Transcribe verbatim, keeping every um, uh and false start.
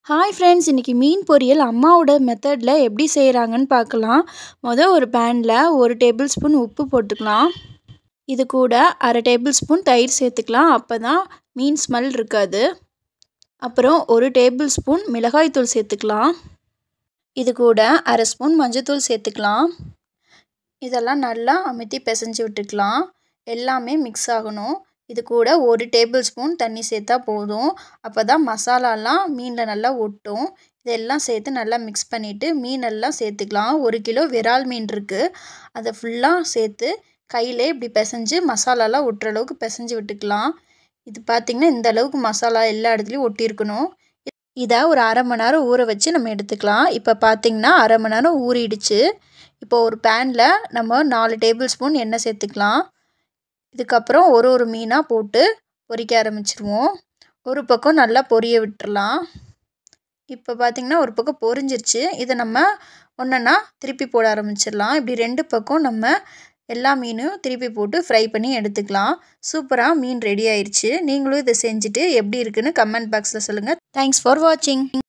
Hi friends, இன்றைக்கி மீன் பொரியல் அம்மாவோட மெத்தடில் எப்படி செய்கிறாங்கன்னு பார்க்கலாம். மொதல் ஒரு பேனில் ஒரு டேபிள் ஸ்பூன் உப்பு போட்டுக்கலாம். இது கூட அரை டேபிள் ஸ்பூன் தயிர் சேர்த்துக்கலாம். அப்போ தான் மீன் ஸ்மெல் இருக்காது. அப்புறம் ஒரு டேபிள் ஸ்பூன் மிளகாய்த்தூள் சேர்த்துக்கலாம். இது கூட அரை ஸ்பூன் மஞ்சள்தூள் சேர்த்துக்கலாம். இதெல்லாம் நல்லா அமுத்தி பிசைஞ்சு விட்டுக்கலாம். எல்லாமே மிக்ஸ் ஆகணும். இது கூட ஒரு டேபிள் ஸ்பூன் தண்ணி சேர்த்தா போதும். அப்போ தான் மசாலாலாம் மீனில் நல்லா ஒட்டும். இதெல்லாம் சேர்த்து நல்லா மிக்ஸ் பண்ணிவிட்டு மீனெல்லாம் சேர்த்துக்கலாம். ஒரு கிலோ விரால் மீன் இருக்குது. அதை ஃபுல்லாக சேர்த்து கையிலே இப்படி பிசைஞ்சு மசாலாலாம் ஒட்டுற அளவுக்கு பிசைஞ்சு விட்டுக்கலாம். இது பார்த்திங்கன்னா இந்த அளவுக்கு மசாலா எல்லா இடத்துலையும் ஒட்டியிருக்கணும். இதை ஒரு அரை மணி நேரம் ஊற வச்சு நம்ம எடுத்துக்கலாம். இப்போ பார்த்திங்கன்னா அரை மணி நேரம் ஊறிடுச்சு. இப்போ ஒரு பேனில் நம்ம நாலு டேபிள் ஸ்பூன் எண்ணெய் சேர்த்துக்கலாம். இதுக்கப்புறம் ஒரு ஒரு மீனாக போட்டு பொரிக்க ஆரம்பிச்சிருவோம். ஒரு பக்கம் நல்லா பொரிய விட்டுறலாம். இப்போ பார்த்திங்கன்னா ஒரு பக்கம் பொரிஞ்சிருச்சு. இதை நம்ம ஒன்றா திருப்பி போட ஆரம்பிச்சிடலாம். இப்படி ரெண்டு பக்கம் நம்ம எல்லா மீனும் திருப்பி போட்டு ஃப்ரை பண்ணி எடுத்துக்கலாம். சூப்பராக மீன் ரெடி ஆயிடுச்சு. நீங்களும் இதை செஞ்சுட்டு எப்படி இருக்குன்னு கமெண்ட் பாக்ஸில் சொல்லுங்கள். தேங்க்ஸ் ஃபார் வாட்சிங்.